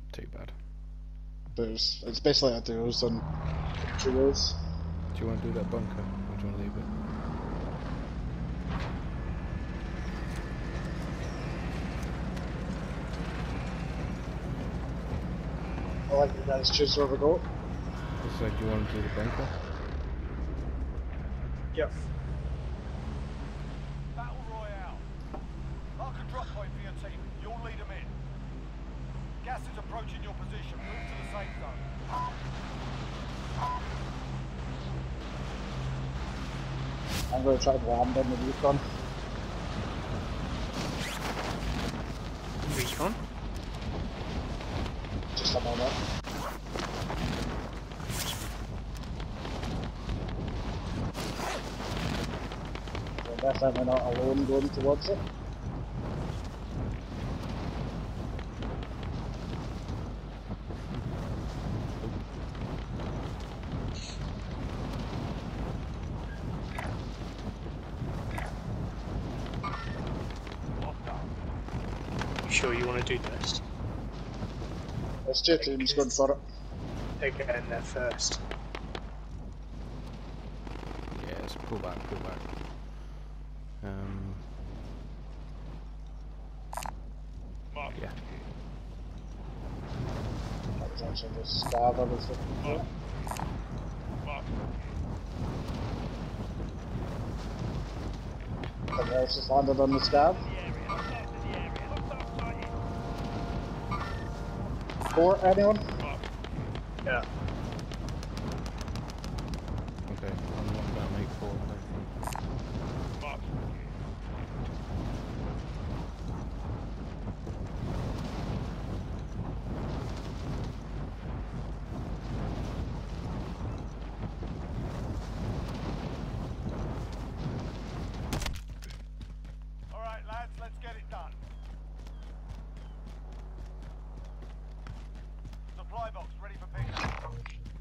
too bad. But it's basically like duos and trios. Do you want to do that bunker, or do you want to leave it? I like you guys choose where we go. So do you want to do the bunker? Yep. Battle Royale. Mark a drop point for your team. You'll lead them in. Gas is approaching your position. Move to the safe zone. I'm going to try to land on the recon. Recon? Just a moment. We're definitely not alone going towards it. You sure you want to do this? There's two teams going for it. They're getting there first. Yeah, let's pull back, pull back. Yeah. That was actually the stab I was looking for. Something else has landed on the scab. Or anyone? Yeah. Okay, I'm not going to make 4. Alright lads, let's get it done. Supply box ready for pickup.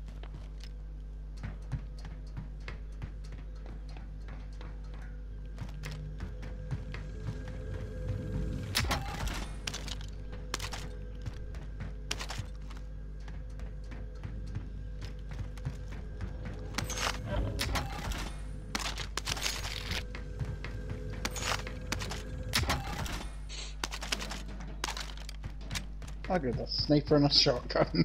I got a sniper and a shotgun.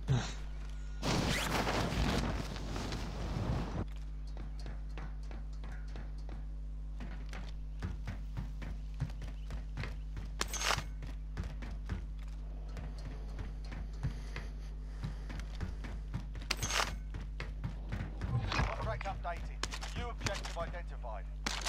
Contract updated. New objective identified.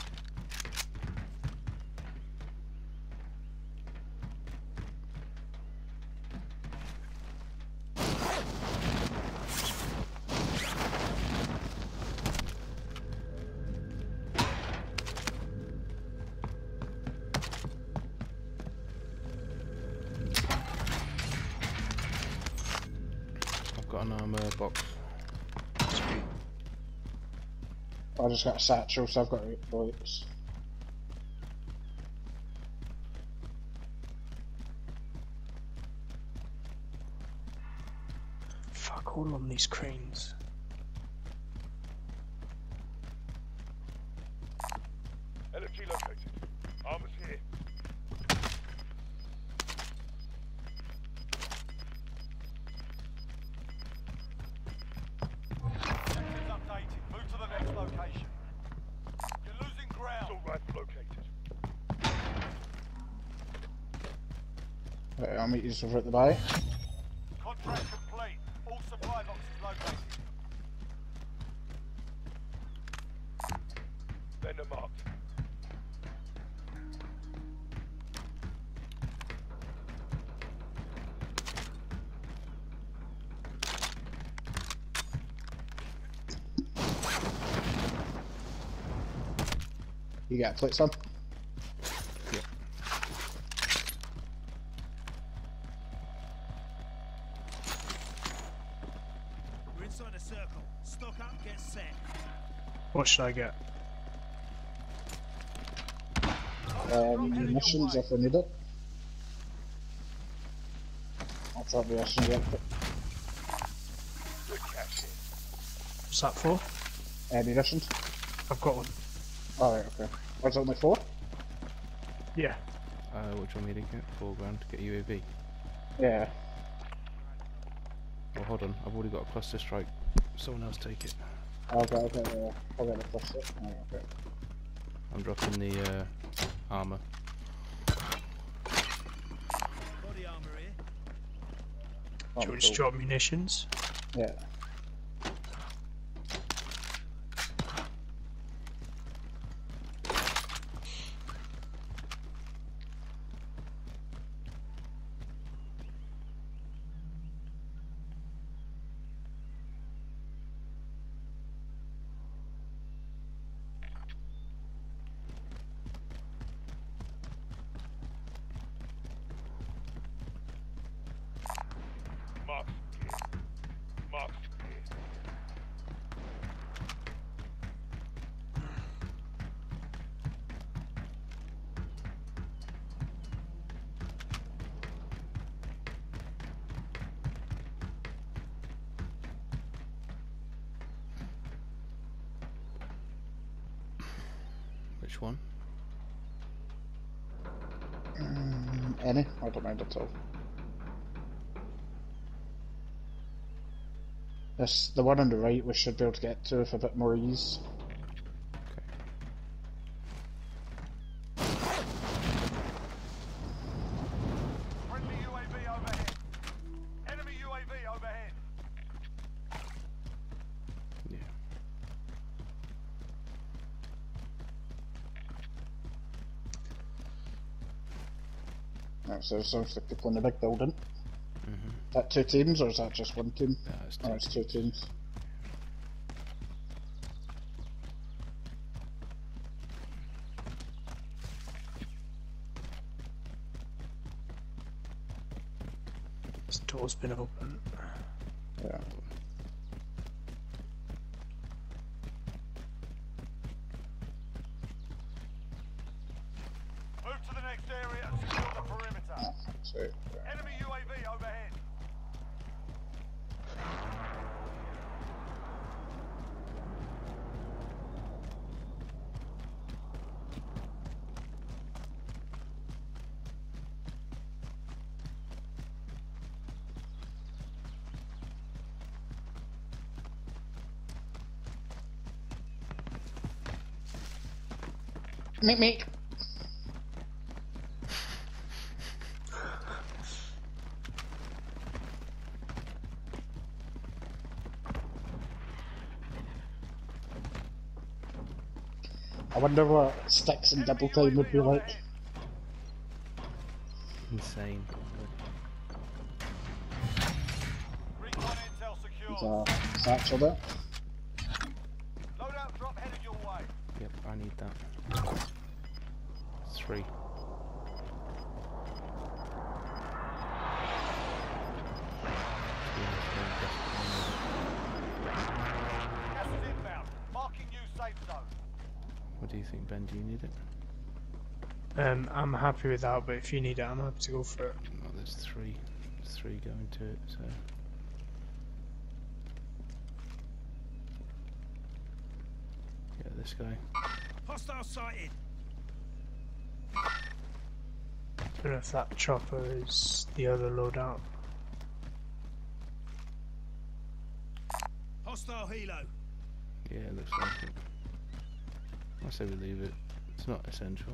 I've got an armor box. I just got a satchel, so I've got 8 bullets. Fuck all on these cranes. LFG located. Armor's here. Objectives updated. Move to the next location. You're losing ground. Assault rifle located. Right, I'll meet you over at the bay. Contract complete. All supply boxes located. Vendor marked. You got a plate, son? Yep. We're inside a circle. Stock up, get set. What should I get? Munitions if I need it. I'll drop the rest and get it. Good catch. What's that for? Ammunition. I've got one. Alright, okay. What's only 4? Yeah. What do you want me to get? 4 grand to get UAV. Yeah. Well, hold on. I've already got a cluster strike. Someone else take it. I'll get the cluster. Alright, okay. I'm dropping the armor. Body armor here. Do you want to just drop munitions? Yeah. Mark. Mark. Which one? Any? I don't mind at all. This, the one on the right we should be able to get to with a bit more ease. Friendly UAV overhead. Enemy UAV overhead. Yeah. Right, so it sounds like people in the big building. Mm-hmm. Is that 2 teams or is that just 1 team? It's Oh, it's 2 teams. This door's been open. Yeah. Move to the next area and secure the perimeter. So, Enemy UAV overhead. meek. I wonder what sticks and double time would be like. Insane. Recon intel secure. There's a satchel there. Loadout drop headed your way. Yep, I need that. 3. Gas is inbound. Marking new safe zone. What do you think, Ben? Do you need it? I'm happy with that, but if you need it, I'm happy to go for it. Well, there's 3. There's 3 going to it, so... Yeah, this guy. Hostile sighted. I don't know if that chopper is the other loadout. Hostile helo. Yeah, it looks like it. I say we leave it. It's not essential.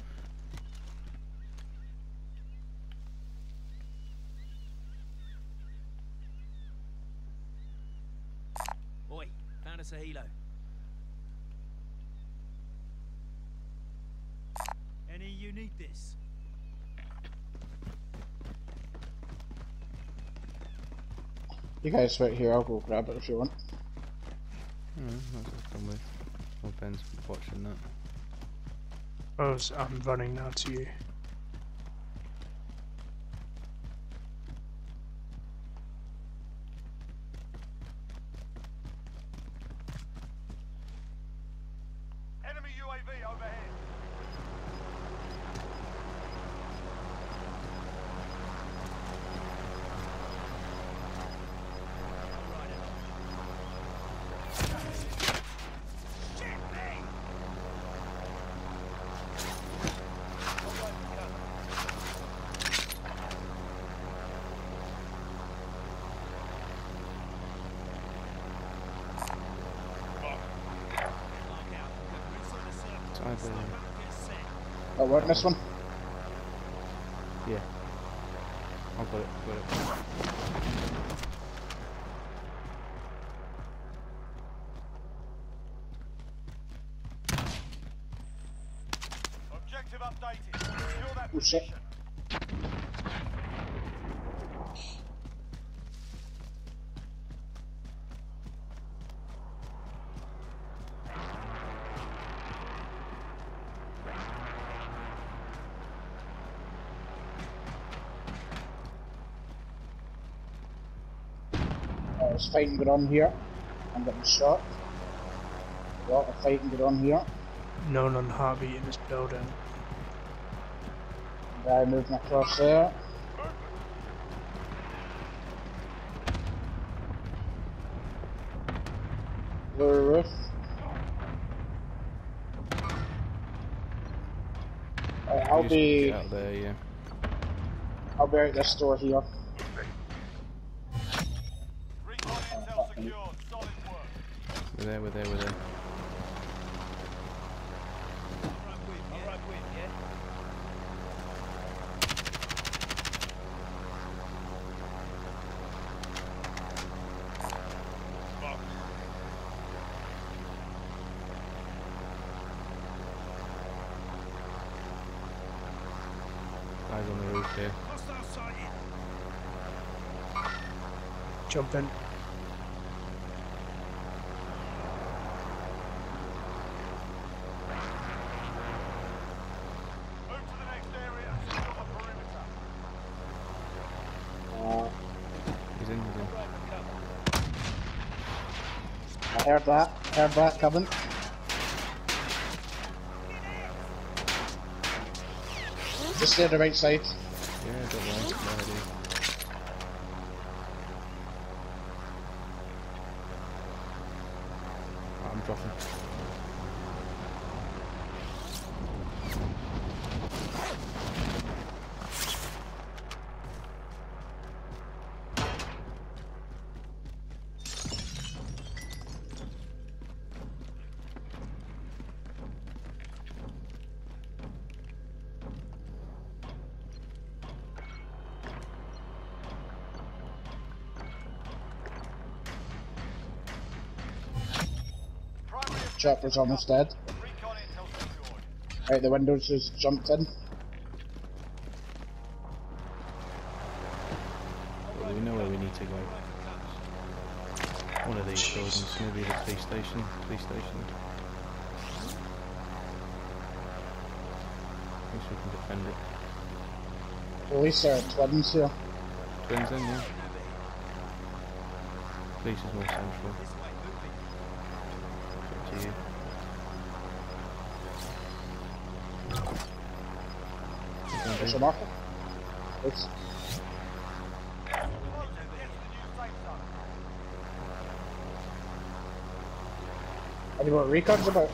Oi, found us a helo. Any you need this? You guys wait here, I'll go grab it if you want. That's what I'm with. Well, Ben's watching that. I'm running now to you. Enemy UAV overhead. there. Get set. Oh, what, this one? Yeah. I've got it. Objective updated. Secure that Oh, shit. position. There's fighting going on here. I'm getting shot. A lot of fighting going on here. No non-heartbeat in this building. Guy moving across there. Lower roof. I'll You just be get out there, yeah. out this door here. Recon intel secured. Solid work. We're there, we're there, we're there. Alright with, yeah? Guys on the roof here. Hostile sighted. Jump in. Move to the next area and secure the perimeter. He's in, he's in. I heard that coming. Just stay on the right side. Yeah, don't worry. There it is. I'm dropping. Primary objective Chopper's almost dead. Recon intel secured. Right, the windows just jumped in. Well, we know where we need to go. One of these buildings, maybe the police station. Police station. At least we can defend it. Police are twins here. Twins in, yeah. Police is more central. It's up to you. What are you There's gonna a marker. It's Close and get to the new safe zone. any more recons about?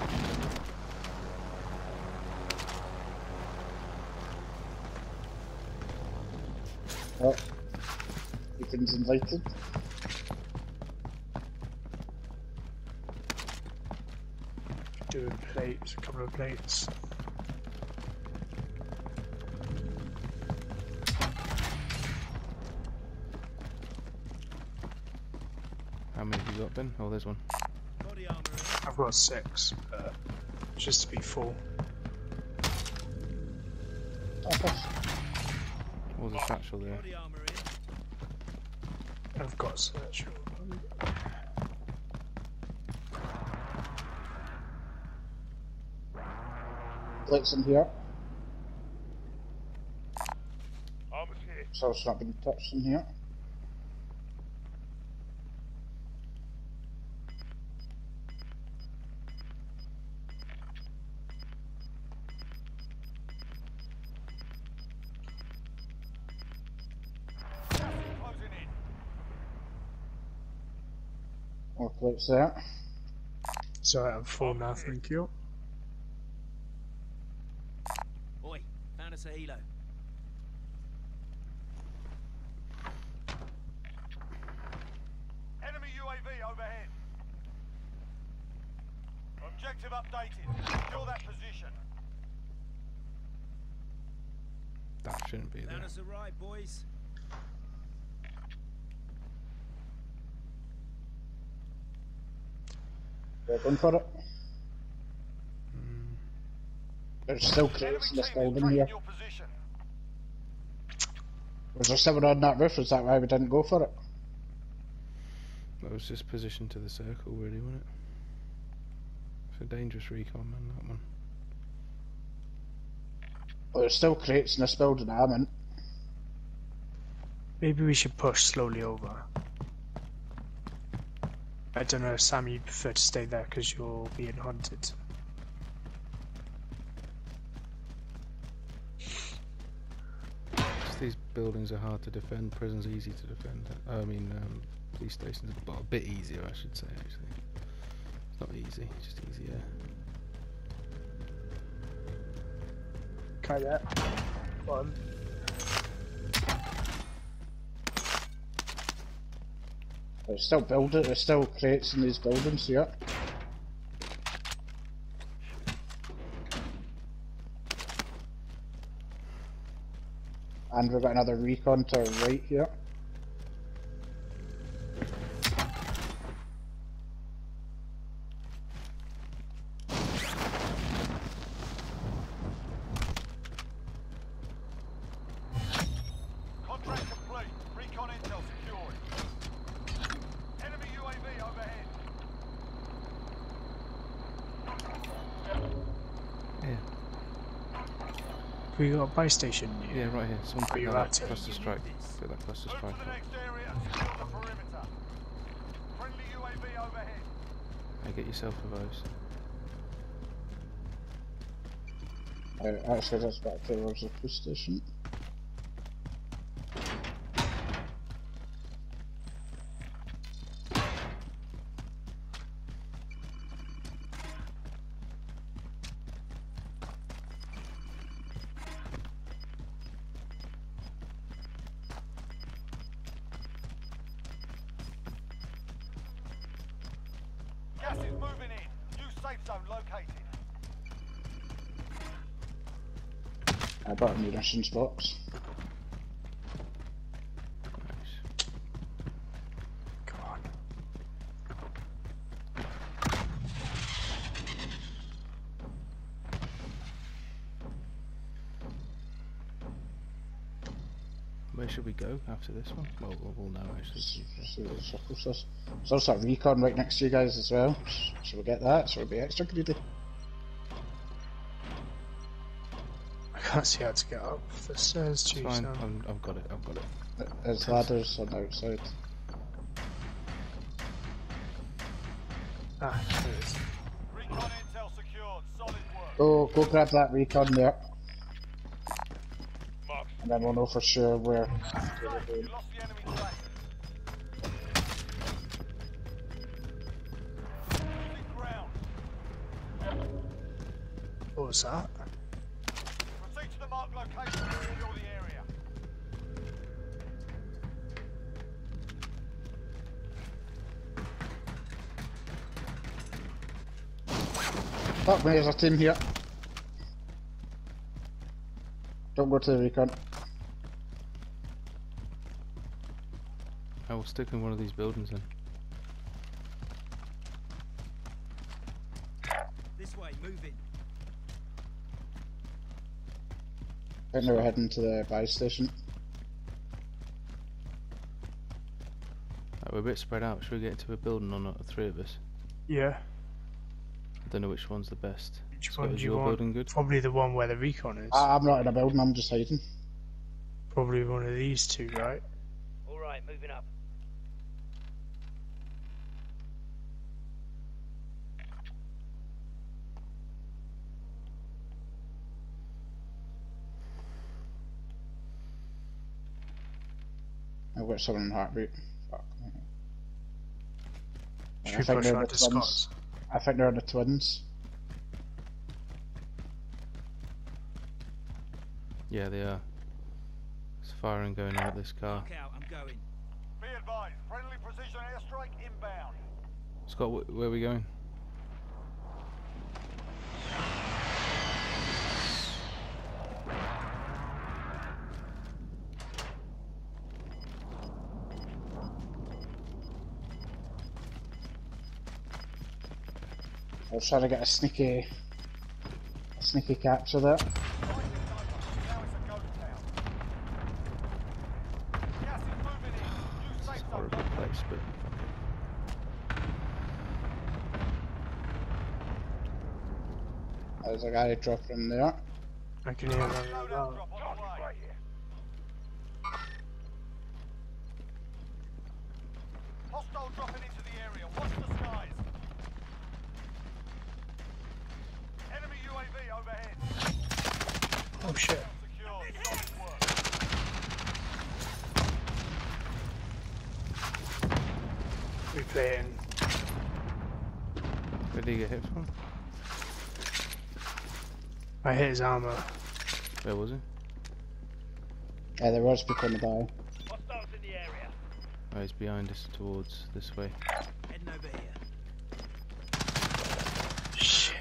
Oh, Ethan's invited. Doing plates, a couple of plates. How many have you got, Ben? Oh, there's one. Body armor in. I've got 6, but just to be full. Okay. What was a satchel there? Body armor in. I've got search. Plates in here. Armor's here. So it's not been touched in here. Closing in. More plates there. So I'm full now, thank you. Oi, found us a helo. Enemy UAV overhead. Objective updated. Secure that position. That shouldn't be there. Down us a ride, boys. We're going for it. Mm, There's still Enemy crates in this team is building tracking here. your position. Was there someone on that roof? Is that why we didn't go for it? that was just positioned to the circle, really, wasn't it? It's a dangerous recon, man, that one. Well, there's still crates in this building, I'm in. Maybe we should push slowly over. I don't know, Sam, you prefer to stay there because you're being hunted. Just these buildings are hard to defend, prison's easy to defend. I mean, police stations are a bit easier, I should say, actually. It's not easy, it's just easier. Try that. One. There's still crates in these buildings here. And we've got another recon to our right here. Contract complete. Recon intel secured. Enemy UAV overhead. Yeah, We got a buy station here. yeah, right here. Someone Are put you that at it? cluster strike. Put that cluster Move strike to the up. next area and secure the perimeter. Friendly UAV overhead. Hey, get yourself a those. Actually, that's back towards the police station. Gas is moving in. New safe zone located. I got a munitions box. Nice. Come on. Where should we go after this one? Well, we'll know actually. See what the circle says. There's also a recon right next to you guys as well. Shall we get that? Shall we be extra greedy? I can't see how to get up the stairs, It's geez, fine. Sam. I've got it. I've got it. There's ladders on the outside. Ah, there it is. Recon intel secured. Solid work. Go grab that recon there. And then we'll know for sure where we're You going. lost the enemy track. Losing ground. What was that? Proceed to the marked location and secure the area. Oh, there's a team here. Don't go to the recon. I will stick in one of these buildings then. This way, moving. I think we're heading to the buy station. We're a bit spread out. Should we get into a building or not? The three of us. Yeah. I don't know which one's the best. Which Scott, one is do you your want? building good? Probably the one where the recon is. I'm not in a building, I'm just hiding. Probably one of these two, right? All right, moving up. I've got someone in heartbeat. Fuck. Should I we think push they're around the to twins. Scott's? I think they're the twins. Yeah, they are. There's firing going on at this car. Look out, I'm going. Be advised. Friendly precision airstrike inbound. Scott, where are we going? I was trying to get a sneaky capture there. Now it's a ghost town. Gas is moving in. New safe zone Horrible located. place, but There's a guy dropping there. I can hear them Loadout about. drop on the way. Hostile dropping into the area. Watch the skies. Enemy UAV overhead. Oh shit. Secured. Solid work. Replaying. where did he get hit from? I hit his armor. Where was he? Yeah, there was people nearby. Hostiles in the area. Oh, he's behind us towards this way. Heading over here. Shit.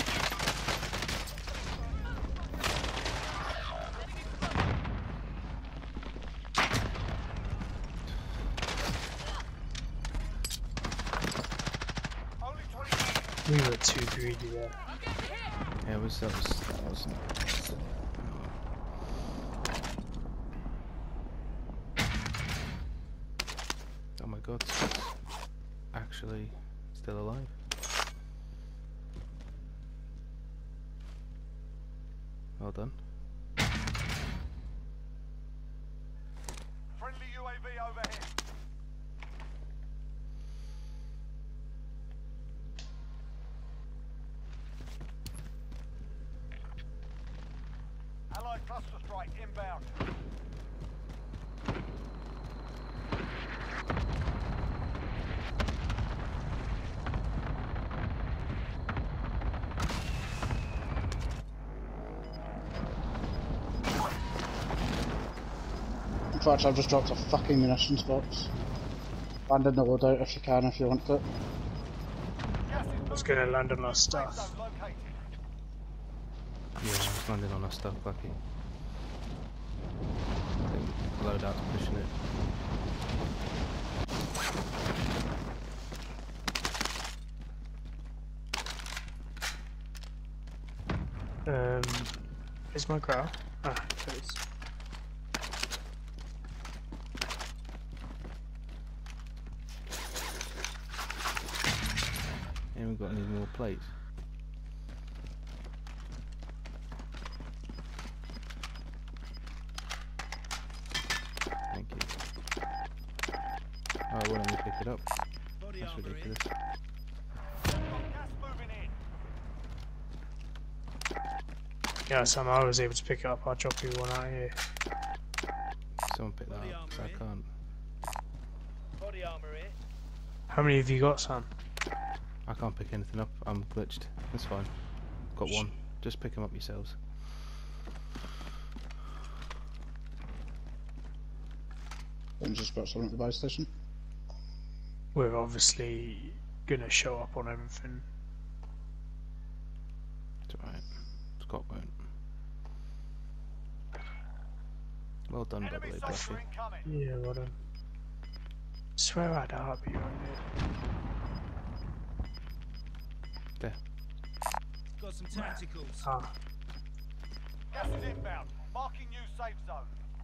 Only 20 We were too greedy there. Yeah, that was oh my god, it's actually still alive. Well done. friendly UAV overhead. Allied cluster strike inbound. Unfortunately, I've just dropped a fucking munitions box. Land in the loadout if you can, if you want it. Gas is I was moving gonna in. land on our New safe stuff. zone located. Yeah, I was landing on our stuff, Blackie. I think loadout's pushing it. Where's my growl? Ah, there it is. Haven't got any more plates. Thank you. Oh, why don't you pick it up? Body That's armor here. ridiculous. Gas moving in. Yeah, somehow I was able to pick it up. I'll drop you one out here. Someone pick that Body up, 'cause I armor here. can't. Body armor here. How many have you got, Sam? I can't pick anything up. I'm glitched. That's fine. Got one. Just pick them up yourselves. And just brought someone at the buy station. We're obviously gonna show up on everything. It's alright. Scott won't. Well done, by the Enemy way, soldier Blackie. incoming. Yeah, well done. Swear I had a heartbeat on it. There. Got some tacticals. Ah, Gas is inbound. Marking new safe zone.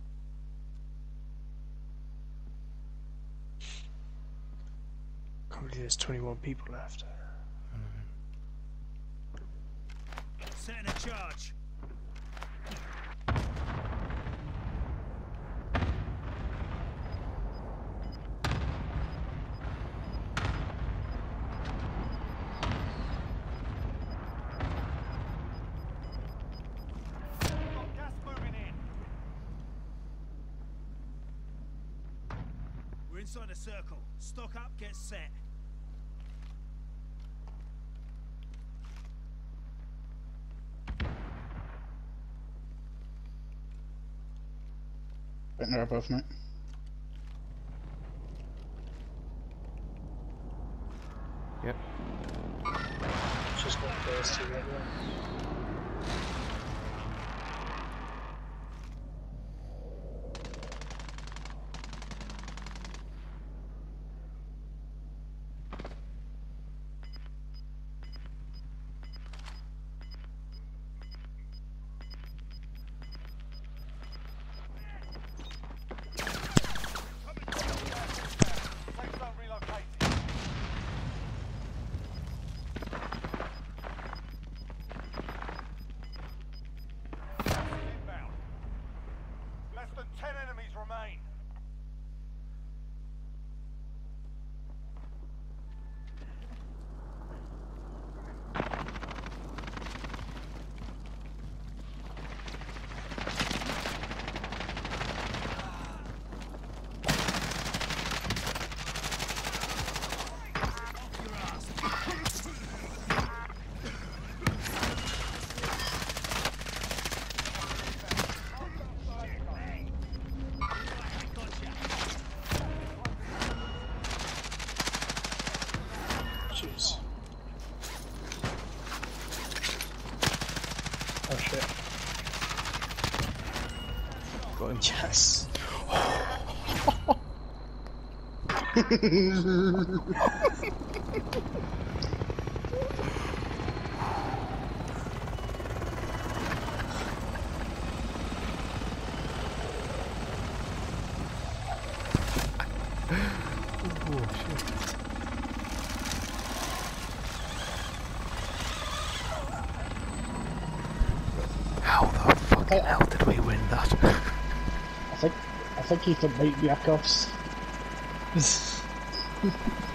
can't believe there's 21 people left. Setting a charge. Got gas moving in. We're inside a circle. Stock up, get set. Right there above me. Yep. Just got first to get there. Yes. Oh shit. How the fucking hell did we win that? I think he could bite me across.